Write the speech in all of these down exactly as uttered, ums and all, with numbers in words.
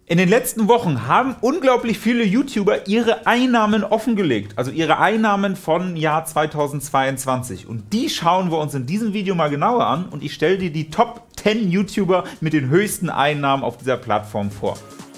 In den letzten Wochen haben unglaublich viele YouTuber ihre Einnahmen offengelegt, also ihre Einnahmen von Jahr zweitausendzweiundzwanzig. Und die schauen wir uns in diesem Video mal genauer an und ich stelle dir die Top zehn YouTuber mit den höchsten Einnahmen auf dieser Plattform vor.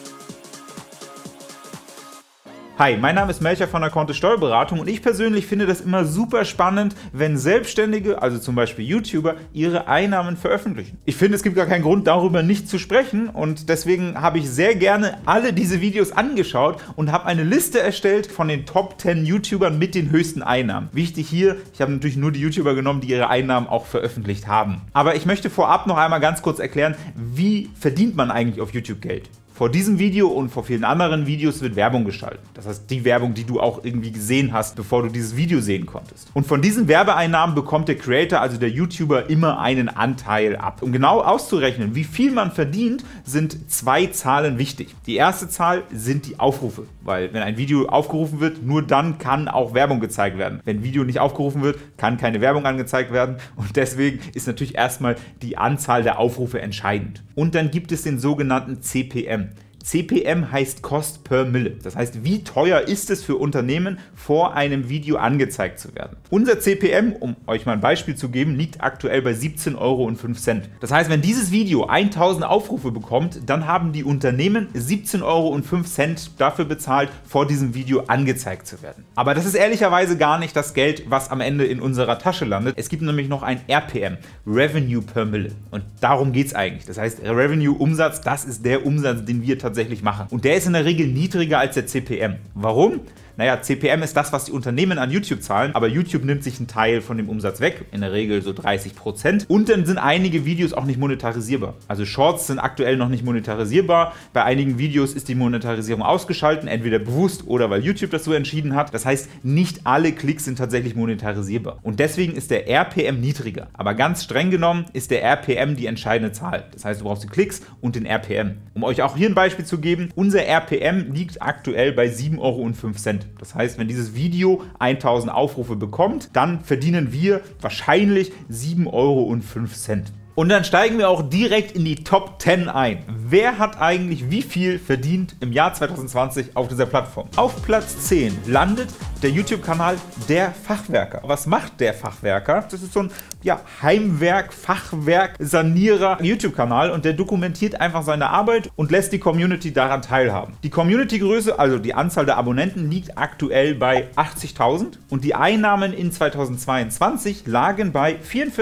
Hi, mein Name ist Melcher von der Kontist Steuerberatung und ich persönlich finde das immer super spannend, wenn Selbstständige, also zum Beispiel YouTuber, ihre Einnahmen veröffentlichen. Ich finde, es gibt gar keinen Grund, darüber nicht zu sprechen und deswegen habe ich sehr gerne alle diese Videos angeschaut und habe eine Liste erstellt von den Top zehn YouTubern mit den höchsten Einnahmen. Wichtig hier, ich habe natürlich nur die YouTuber genommen, die ihre Einnahmen auch veröffentlicht haben. Aber ich möchte vorab noch einmal ganz kurz erklären, wie verdient man eigentlich auf YouTube Geld? Vor diesem Video und vor vielen anderen Videos wird Werbung geschaltet. Das heißt, die Werbung, die du auch irgendwie gesehen hast, bevor du dieses Video sehen konntest. Und von diesen Werbeeinnahmen bekommt der Creator, also der YouTuber, immer einen Anteil ab. Um genau auszurechnen, wie viel man verdient, sind zwei Zahlen wichtig. Die erste Zahl sind die Aufrufe, weil wenn ein Video aufgerufen wird, nur dann kann auch Werbung gezeigt werden. Wenn ein Video nicht aufgerufen wird, kann keine Werbung angezeigt werden und deswegen ist natürlich erstmal die Anzahl der Aufrufe entscheidend. Und dann gibt es den sogenannten C P M. C P M heißt Cost per Mille. Das heißt, wie teuer ist es für Unternehmen, vor einem Video angezeigt zu werden. Unser C P M, um euch mal ein Beispiel zu geben, liegt aktuell bei siebzehn Euro und fünf Cent. Das heißt, wenn dieses Video tausend Aufrufe bekommt, dann haben die Unternehmen siebzehn Euro und fünf Cent dafür bezahlt, vor diesem Video angezeigt zu werden. Aber das ist ehrlicherweise gar nicht das Geld, was am Ende in unserer Tasche landet. Es gibt nämlich noch ein R P M, Revenue per Mille. Und darum geht es eigentlich. Das heißt, Revenue, Umsatz, das ist der Umsatz, den wir tatsächlich tatsächlich machen. Und der ist in der Regel niedriger als der C P M. Warum? Naja, C P M ist das, was die Unternehmen an YouTube zahlen, aber YouTube nimmt sich einen Teil von dem Umsatz weg, in der Regel so dreißig Prozent. Und dann sind einige Videos auch nicht monetarisierbar. Also Shorts sind aktuell noch nicht monetarisierbar. Bei einigen Videos ist die Monetarisierung ausgeschaltet, entweder bewusst oder weil YouTube das so entschieden hat. Das heißt, nicht alle Klicks sind tatsächlich monetarisierbar. Und deswegen ist der R P M niedriger. Aber ganz streng genommen ist der R P M die entscheidende Zahl. Das heißt, du brauchst die Klicks und den R P M. Um euch auch hier ein Beispiel zu geben, unser R P M liegt aktuell bei sieben Euro und fünf Cent. Das heißt, wenn dieses Video tausend Aufrufe bekommt, dann verdienen wir wahrscheinlich sieben Euro und fünf Cent. Und dann steigen wir auch direkt in die Top zehn ein. Wer hat eigentlich wie viel verdient im Jahr zweitausendzwanzig auf dieser Plattform? Auf Platz zehn landet der YouTube-Kanal Der Fachwerker. Was macht der Fachwerker? Das ist so ein ja, Heimwerk, Fachwerk, Sanierer YouTube-Kanal und der dokumentiert einfach seine Arbeit und lässt die Community daran teilhaben. Die Community-Größe, also die Anzahl der Abonnenten, liegt aktuell bei achtzigtausend und die Einnahmen in zweitausendzweiundzwanzig lagen bei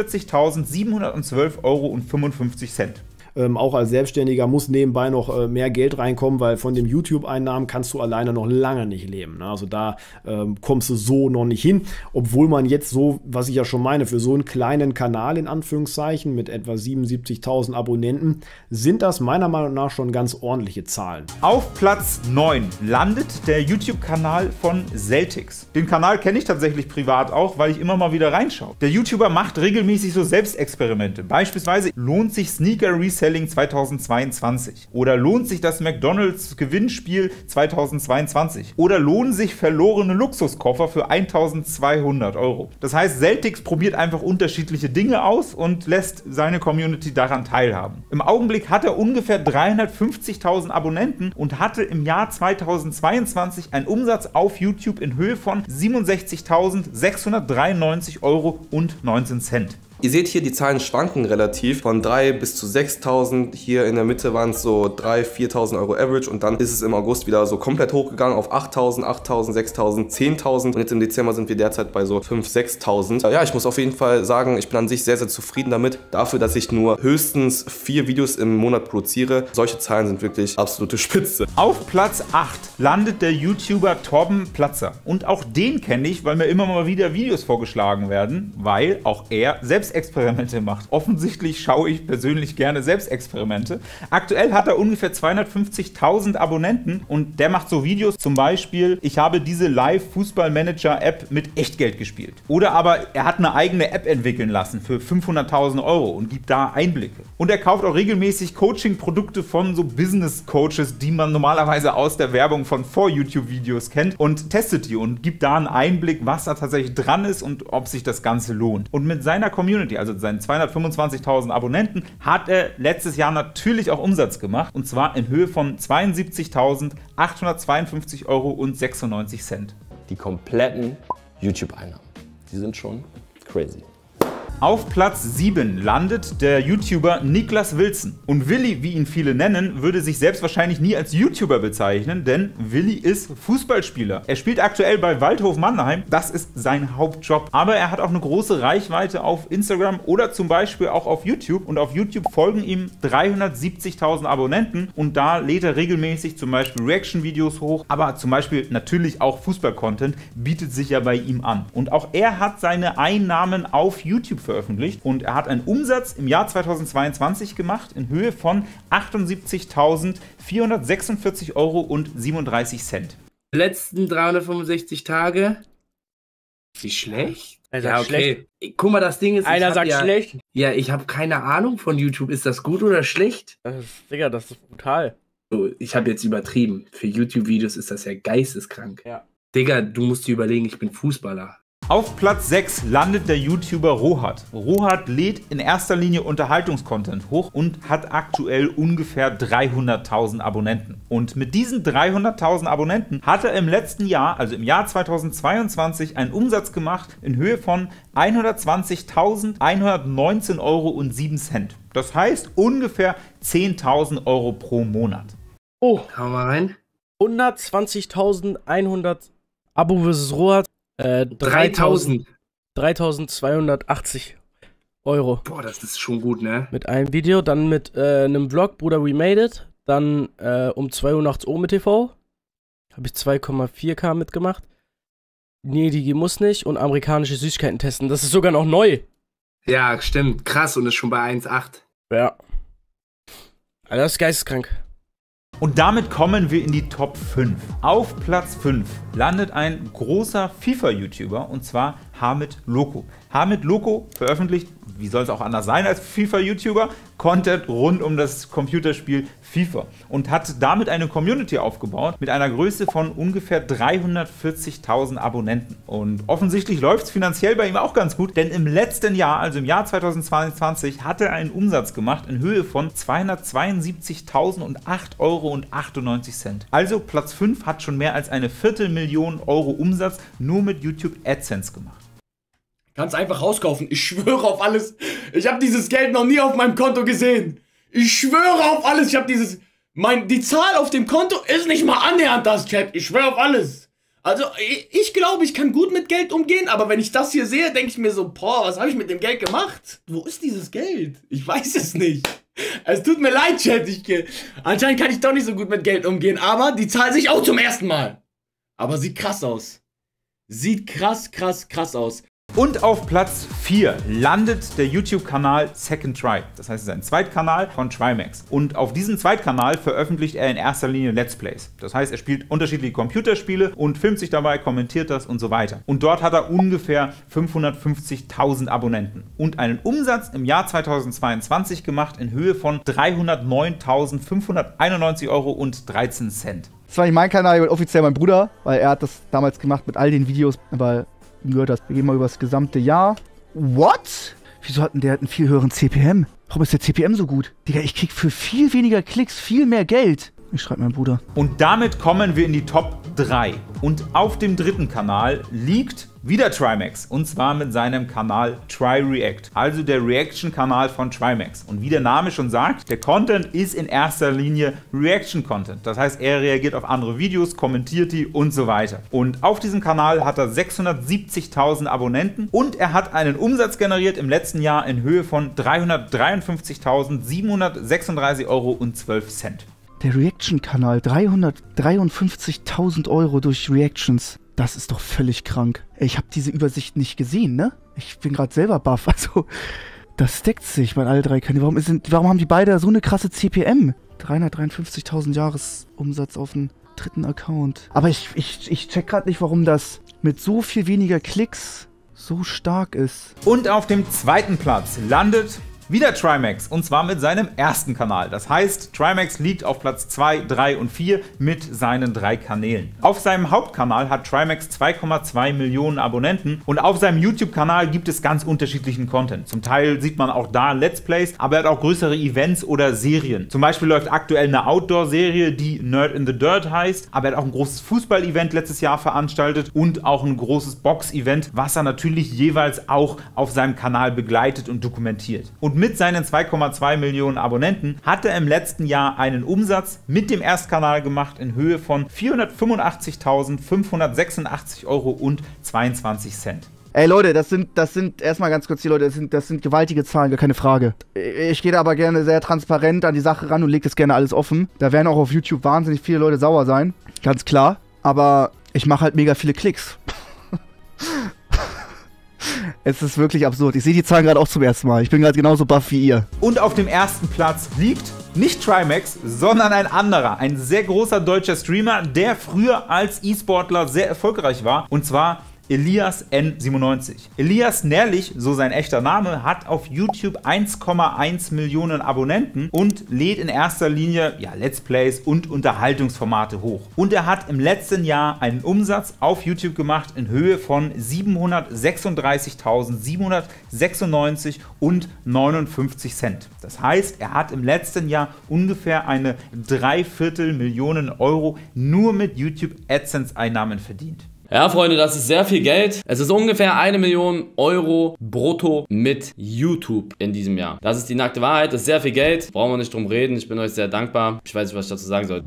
vierundvierzigtausendsiebenhundertzwölf Euro und fünfundfünfzig Cent. Ähm, auch als Selbstständiger muss nebenbei noch äh, mehr Geld reinkommen, weil von dem YouTube-Einnahmen kannst du alleine noch lange nicht leben. Ne? Also da ähm, kommst du so noch nicht hin, obwohl man jetzt so, was ich ja schon meine, für so einen kleinen Kanal in Anführungszeichen mit etwa siebenundsiebzigtausend Abonnenten, sind das meiner Meinung nach schon ganz ordentliche Zahlen. Auf Platz neun landet der YouTube-Kanal von Celtics. Den Kanal kenne ich tatsächlich privat auch, weil ich immer mal wieder reinschaue. Der YouTuber macht regelmäßig so Selbstexperimente. Beispielsweise lohnt sich Sneaker Reselling zweitausendzweiundzwanzig oder lohnt sich das McDonald's Gewinnspiel zweitausendzweiundzwanzig oder lohnen sich verlorene Luxuskoffer für eintausendzweihundert Euro. Das heißt, Celtics probiert einfach unterschiedliche Dinge aus und lässt seine Community daran teilhaben. Im Augenblick hat er ungefähr dreihundertfünfzigtausend Abonnenten und hatte im Jahr zweitausendzweiundzwanzig einen Umsatz auf YouTube in Höhe von siebenundsechzigtausendsechshundertdreiundneunzig Euro und neunzehn Cent. Ihr seht hier, die Zahlen schwanken relativ von drei bis zu sechstausend. Hier in der Mitte waren es so dreitausend, viertausend Euro Average und dann ist es im August wieder so komplett hochgegangen auf achttausend, achttausend, sechstausend, zehntausend und jetzt im Dezember sind wir derzeit bei so fünftausend, sechstausend. Ja, ich muss auf jeden Fall sagen, ich bin an sich sehr, sehr zufrieden damit. Dafür, dass ich nur höchstens vier Videos im Monat produziere. Solche Zahlen sind wirklich absolute Spitze. Auf Platz acht landet der YouTuber Torben Platzer. Und auch den kenne ich, weil mir immer mal wieder Videos vorgeschlagen werden, weil auch er selbst Experimente macht. Offensichtlich schaue ich persönlich gerne Selbstexperimente. Aktuell hat er ungefähr zweihundertfünfzigtausend Abonnenten und der macht so Videos, zum Beispiel, ich habe diese Live-Fußball-Manager-App mit Echtgeld gespielt. Oder aber er hat eine eigene App entwickeln lassen für fünfhunderttausend Euro und gibt da Einblicke. Und er kauft auch regelmäßig Coaching-Produkte von so Business-Coaches, die man normalerweise aus der Werbung von Vor-YouTube-Videos kennt und testet die und gibt da einen Einblick, was da tatsächlich dran ist und ob sich das Ganze lohnt. Und mit seiner Community Community, also seinen zweihundertfünfundzwanzigtausend Abonnenten, hat er letztes Jahr natürlich auch Umsatz gemacht, und zwar in Höhe von zweiundsiebzigtausendachthundertzweiundfünfzig Euro und sechsundneunzig Cent. Die kompletten YouTube-Einnahmen, die sind schon crazy. Auf Platz sieben landet der YouTuber Niklas Wilson. Und Willi, wie ihn viele nennen, würde sich selbst wahrscheinlich nie als YouTuber bezeichnen, denn Willi ist Fußballspieler. Er spielt aktuell bei Waldhof Mannheim, das ist sein Hauptjob. Aber er hat auch eine große Reichweite auf Instagram oder zum Beispiel auch auf YouTube. Und auf YouTube folgen ihm dreihundertsiebzigtausend Abonnenten und da lädt er regelmäßig zum Beispiel Reaction-Videos hoch. Aber zum Beispiel natürlich auch Fußball-Content bietet sich ja bei ihm an. Und auch er hat seine Einnahmen auf YouTube veröffentlicht und er hat einen Umsatz im Jahr zweitausendzweiundzwanzig gemacht in Höhe von achtundsiebzigtausendvierhundertsechsundvierzig Euro und siebenunddreißig Cent. Die letzten dreihundertfünfundsechzig Tage? Wie schlecht? Er Ja, sagt okay. Guck mal, das Ding ist... ich Einer hab sagt ja, schlecht. Ja, ich habe keine Ahnung von YouTube. Ist das gut oder schlecht? Das ist, Digga, das ist brutal. So, ich habe jetzt übertrieben. Für YouTube-Videos ist das ja geisteskrank. Ja. Digga, du musst dir überlegen, ich bin Fußballer. Auf Platz sechs landet der YouTuber Rohat. Rohat lädt in erster Linie Unterhaltungscontent hoch und hat aktuell ungefähr dreihunderttausend Abonnenten. Und mit diesen dreihunderttausend Abonnenten hat er im letzten Jahr, also im Jahr zweitausendzweiundzwanzig, einen Umsatz gemacht in Höhe von hundertzwanzigtausendeinhundertneunzehn Euro und sieben Cent. Das heißt ungefähr zehntausend Euro pro Monat. Oh, Hau mal rein. hundertzwanzigtausendeinhundert Abo versus Rohat. Äh, dreitausend. dreitausendzweihundertachtzig Euro. Boah, das ist schon gut, ne? Mit einem Video, dann mit äh, einem Vlog, Bruder, we made it. Dann äh, um zwei Uhr nachts Ohm mit T V. Habe ich zwei Komma vier K mitgemacht. Nee, die muss nicht. Und amerikanische Süßigkeiten testen. Das ist sogar noch neu. Ja, stimmt. Krass, und ist schon bei eins Komma acht. Ja. Alter, das ist geisteskrank. Und damit kommen wir in die Top fünf. Auf Platz fünf landet ein großer FIFA-YouTuber, und zwar Hamid Loco. Hamid Loco veröffentlicht, wie soll es auch anders sein als FIFA-YouTuber, Content rund um das Computerspiel FIFA und hat damit eine Community aufgebaut mit einer Größe von ungefähr dreihundertvierzigtausend Abonnenten. Und offensichtlich läuft es finanziell bei ihm auch ganz gut, denn im letzten Jahr, also im Jahr zweitausendzweiundzwanzig, hat er einen Umsatz gemacht in Höhe von zweihundertzweiundsiebzigtausendacht Euro und achtundneunzig Cent. Also Platz fünf hat schon mehr als eine Viertelmillion Euro Umsatz nur mit YouTube AdSense gemacht. Kannst einfach rauskaufen. Ich schwöre auf alles. Ich habe dieses Geld noch nie auf meinem Konto gesehen. Ich schwöre auf alles. Ich habe dieses... Mein, die Zahl auf dem Konto ist nicht mal annähernd das, Chat. Ich schwöre auf alles. Also, ich, ich glaube, ich kann gut mit Geld umgehen, aber wenn ich das hier sehe, denke ich mir so, boah, was habe ich mit dem Geld gemacht? Wo ist dieses Geld? Ich weiß es nicht. Es tut mir leid, Chat. Ich, anscheinend kann ich doch nicht so gut mit Geld umgehen, aber die Zahl sehe ich auch zum ersten Mal. Aber sieht krass aus. Sieht krass, krass, krass aus. Und auf Platz vier landet der YouTube-Kanal Second Try. Das heißt, es ist ein Zweitkanal von Trimax. Und auf diesem Zweitkanal veröffentlicht er in erster Linie Let's Plays. Das heißt, er spielt unterschiedliche Computerspiele und filmt sich dabei, kommentiert das und so weiter. Und dort hat er ungefähr fünfhundertfünfzigtausend Abonnenten und einen Umsatz im Jahr zweitausendzweiundzwanzig gemacht in Höhe von dreihundertneuntausendfünfhunderteinundneunzig Euro und dreizehn Cent. Das war nicht mein Kanal, offiziell mein Bruder, weil er hat das damals gemacht mit all den Videos, aber gehört das. Wir gehen mal über das gesamte Jahr. What? Wieso hat denn der einen viel höheren C P M? Warum ist der C P M so gut? Digga, ich krieg für viel weniger Klicks viel mehr Geld. Ich schreibe meinem Bruder. Und damit kommen wir in die Top drei. Und auf dem dritten Kanal liegt wieder Trimax. Und zwar mit seinem Kanal TryReact. Also der Reaction-Kanal von Trimax. Und wie der Name schon sagt, der Content ist in erster Linie Reaction-Content. Das heißt, er reagiert auf andere Videos, kommentiert die und so weiter. Und auf diesem Kanal hat er sechshundertsiebzigtausend Abonnenten. Und er hat einen Umsatz generiert im letzten Jahr in Höhe von dreihundertdreiundfünfzigtausendsiebenhundertsechsunddreißig Euro und zwölf Cent. Der Reaction-Kanal, dreihundertdreiundfünfzigtausend Euro durch Reactions. Das ist doch völlig krank. Ich habe diese Übersicht nicht gesehen, ne? Ich bin gerade selber baff. Also, das deckt sich bei alle drei Kanälen. Warum, warum haben die beide so eine krasse C P M? dreihundertdreiundfünfzigtausend Jahresumsatz auf dem dritten Account. Aber ich, ich, ich check gerade nicht, warum das mit so viel weniger Klicks so stark ist. Und auf dem zweiten Platz landet Wieder Trimax, und zwar mit seinem ersten Kanal. Das heißt, Trimax liegt auf Platz zwei, drei und vier mit seinen drei Kanälen. Auf seinem Hauptkanal hat Trimax zwei Komma zwei Millionen Abonnenten und auf seinem YouTube-Kanal gibt es ganz unterschiedlichen Content. Zum Teil sieht man auch da Let's Plays, aber er hat auch größere Events oder Serien. Zum Beispiel läuft aktuell eine Outdoor-Serie, die Nerd in the Dirt heißt, aber er hat auch ein großes Fußball-Event letztes Jahr veranstaltet und auch ein großes Box-Event, was er natürlich jeweils auch auf seinem Kanal begleitet und dokumentiert. Und mit seinen zwei Komma zwei Millionen Abonnenten hat er im letzten Jahr einen Umsatz mit dem Erstkanal gemacht in Höhe von vierhundertfünfundachtzigtausendfünfhundertsechsundachtzig Euro und zweiundzwanzig Cent. Ey Leute, das sind, das sind, erstmal ganz kurz die Leute, das sind, das sind gewaltige Zahlen, gar keine Frage. Ich gehe da aber gerne sehr transparent an die Sache ran und lege das gerne alles offen. Da werden auch auf YouTube wahnsinnig viele Leute sauer sein, ganz klar. Aber ich mache halt mega viele Klicks. Es ist wirklich absurd. Ich sehe die Zahlen gerade auch zum ersten Mal. Ich bin gerade genauso baff wie ihr. Und auf dem ersten Platz liegt nicht Trimax, sondern ein anderer, ein sehr großer deutscher Streamer, der früher als E-Sportler sehr erfolgreich war, und zwar Elias N siebenundneunzig. Elias Nährlich, so sein echter Name, hat auf YouTube eins Komma eins Millionen Abonnenten und lädt in erster Linie ja, Let's Plays und Unterhaltungsformate hoch. Und er hat im letzten Jahr einen Umsatz auf YouTube gemacht in Höhe von siebenhundertsechsunddreißigtausendsiebenhundertsechsundneunzig und neunundfünfzig Cent. Das heißt, er hat im letzten Jahr ungefähr eine Dreiviertel Millionen Euro nur mit YouTube AdSense-Einnahmen verdient. Ja, Freunde, das ist sehr viel Geld. Es ist ungefähr eine Million Euro brutto mit YouTube in diesem Jahr. Das ist die nackte Wahrheit, das ist sehr viel Geld. Brauchen wir nicht drum reden, ich bin euch sehr dankbar. Ich weiß nicht, was ich dazu sagen soll.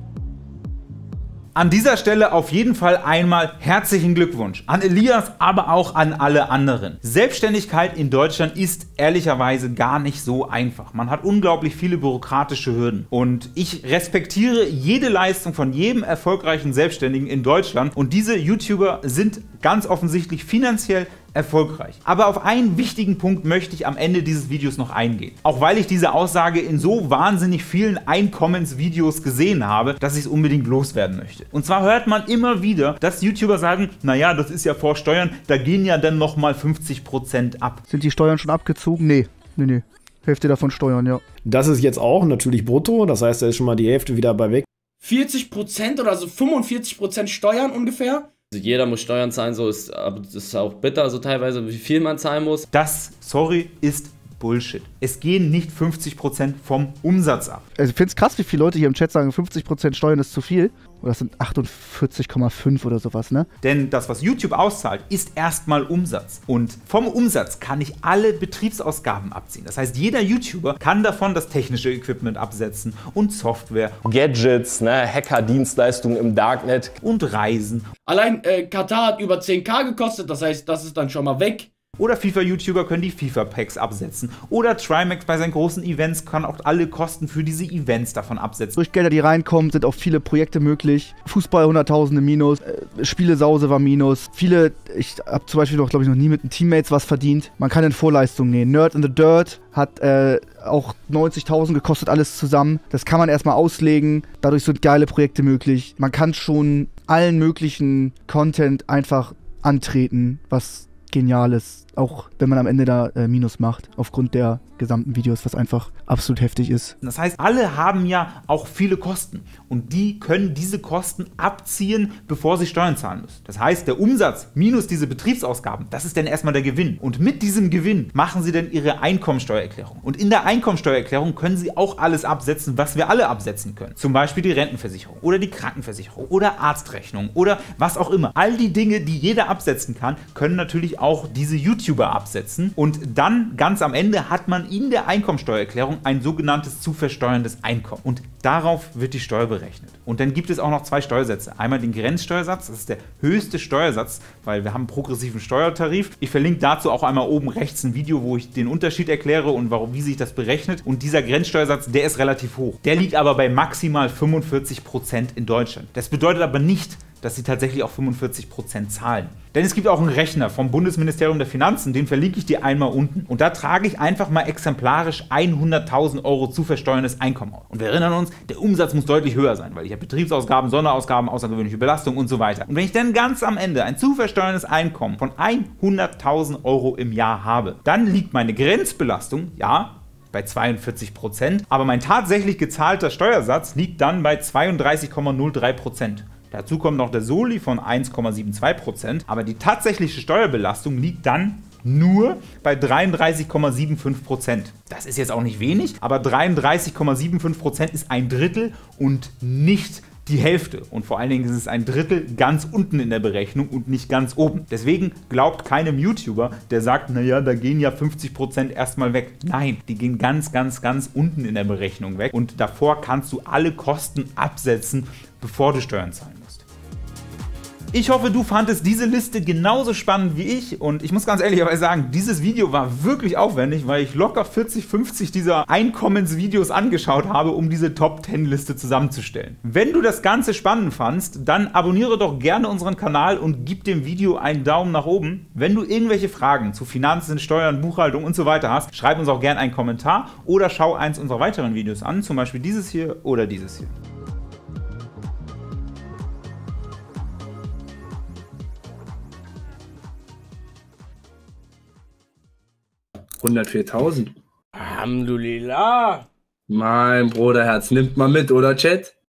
An dieser Stelle auf jeden Fall einmal herzlichen Glückwunsch an Elias, aber auch an alle anderen. Selbstständigkeit in Deutschland ist ehrlicherweise gar nicht so einfach. Man hat unglaublich viele bürokratische Hürden und ich respektiere jede Leistung von jedem erfolgreichen Selbstständigen in Deutschland und diese YouTuber sind ganz offensichtlich finanziell erfolgreich. Aber auf einen wichtigen Punkt möchte ich am Ende dieses Videos noch eingehen. Auch weil ich diese Aussage in so wahnsinnig vielen Einkommensvideos gesehen habe, dass ich es unbedingt loswerden möchte. Und zwar hört man immer wieder, dass YouTuber sagen, naja, das ist ja vor Steuern, da gehen ja dann nochmal fünfzig Prozent ab. Sind die Steuern schon abgezogen? Nee, nee, nee. Hälfte davon Steuern, ja. Das ist jetzt auch natürlich brutto, das heißt, da ist schon mal die Hälfte wieder bei weg. vierzig Prozent oder so fünfundvierzig Prozent Steuern ungefähr? Also jeder muss Steuern zahlen, so ist, aber das ist auch bitter, so teilweise, wie viel man zahlen muss. Das, sorry, ist Bullshit. Es gehen nicht fünfzig Prozent vom Umsatz ab. Also ich finde es krass, wie viele Leute hier im Chat sagen, fünfzig Prozent Steuern ist zu viel. Oder das sind achtundvierzig Komma fünf oder sowas, ne? Denn das, was YouTube auszahlt, ist erstmal Umsatz. Und vom Umsatz kann ich alle Betriebsausgaben abziehen. Das heißt, jeder YouTuber kann davon das technische Equipment absetzen und Software, Gadgets, ne, Hacker-Dienstleistungen im Darknet und Reisen. Allein äh, Katar hat über zehn K gekostet, das heißt, das ist dann schon mal weg. Oder FIFA-YouTuber können die FIFA-Packs absetzen. Oder Trimax bei seinen großen Events kann auch alle Kosten für diese Events davon absetzen. Durch Gelder, die reinkommen, sind auch viele Projekte möglich. Fußball hunderttausende minus, äh, Spielesause war minus. Viele, ich habe zum Beispiel noch, glaube ich, noch nie mit den Teammates was verdient. Man kann in Vorleistungen nähen. Nerd in the Dirt hat äh, auch neunzigtausend gekostet, alles zusammen. Das kann man erstmal auslegen. Dadurch sind geile Projekte möglich. Man kann schon allen möglichen Content einfach antreten, was genial ist. Auch wenn man am Ende da äh, Minus macht, aufgrund der gesamten Videos, was einfach absolut heftig ist. Das heißt, alle haben ja auch viele Kosten und die können diese Kosten abziehen, bevor sie Steuern zahlen müssen. Das heißt, der Umsatz minus diese Betriebsausgaben, das ist dann erstmal der Gewinn. Und mit diesem Gewinn machen sie dann ihre Einkommensteuererklärung. Und in der Einkommensteuererklärung können sie auch alles absetzen, was wir alle absetzen können. Zum Beispiel die Rentenversicherung oder die Krankenversicherung oder Arztrechnung oder was auch immer. All die Dinge, die jeder absetzen kann, können natürlich auch diese YouTuber absetzen. Und dann ganz am Ende hat man in der Einkommensteuererklärung ein sogenanntes zu versteuerndes Einkommen. Und darauf wird die Steuer berechnet. Und dann gibt es auch noch zwei Steuersätze. Einmal den Grenzsteuersatz, das ist der höchste Steuersatz, weil wir haben einen progressiven Steuertarif. Ich verlinke dazu auch einmal oben rechts ein Video, wo ich den Unterschied erkläre und warum, wie sich das berechnet. Und dieser Grenzsteuersatz, der ist relativ hoch. Der liegt aber bei maximal fünfundvierzig Prozent in Deutschland. Das bedeutet aber nicht, dass sie tatsächlich auch fünfundvierzig Prozent zahlen. Denn es gibt auch einen Rechner vom Bundesministerium der Finanzen, den verlinke ich dir einmal unten. Und da trage ich einfach mal exemplarisch hunderttausend Euro zu versteuerndes Einkommen auf. Und wir erinnern uns, der Umsatz muss deutlich höher sein, weil ich habe Betriebsausgaben, Sonderausgaben, außergewöhnliche Belastung und so weiter. Und wenn ich dann ganz am Ende ein zu versteuerndes Einkommen von hunderttausend Euro im Jahr habe, dann liegt meine Grenzbelastung, ja, bei zweiundvierzig Prozent, aber mein tatsächlich gezahlter Steuersatz liegt dann bei zweiunddreißig Komma null drei Prozent. Dazu kommt noch der Soli von eins Komma zweiundsiebzig Prozent, aber die tatsächliche Steuerbelastung liegt dann nur bei dreiunddreißig Komma fünfundsiebzig Prozent. Das ist jetzt auch nicht wenig, aber dreiunddreißig Komma fünfundsiebzig Prozent ist ein Drittel und nicht die Hälfte. Und vor allen Dingen ist es ein Drittel ganz unten in der Berechnung und nicht ganz oben. Deswegen glaubt keinem YouTuber, der sagt, naja, da gehen ja fünfzig Prozent erstmal weg. Nein, die gehen ganz, ganz, ganz unten in der Berechnung weg. Und davor kannst du alle Kosten absetzen, bevor du Steuern zahlen musst. Ich hoffe, du fandest diese Liste genauso spannend wie ich und ich muss ganz ehrlich sagen, dieses Video war wirklich aufwendig, weil ich locker vierzig, fünfzig dieser Einkommensvideos angeschaut habe, um diese Top zehn Liste zusammenzustellen. Wenn du das Ganze spannend fandst, dann abonniere doch gerne unseren Kanal und gib dem Video einen Daumen nach oben. Wenn du irgendwelche Fragen zu Finanzen, Steuern, Buchhaltung und so weiter hast, schreib uns auch gerne einen Kommentar oder schau eins unserer weiteren Videos an, zum Beispiel dieses hier oder dieses hier. hundertviertausend. Alhamdulillah. Mein Bruderherz, nimmt mal mit, oder Chat?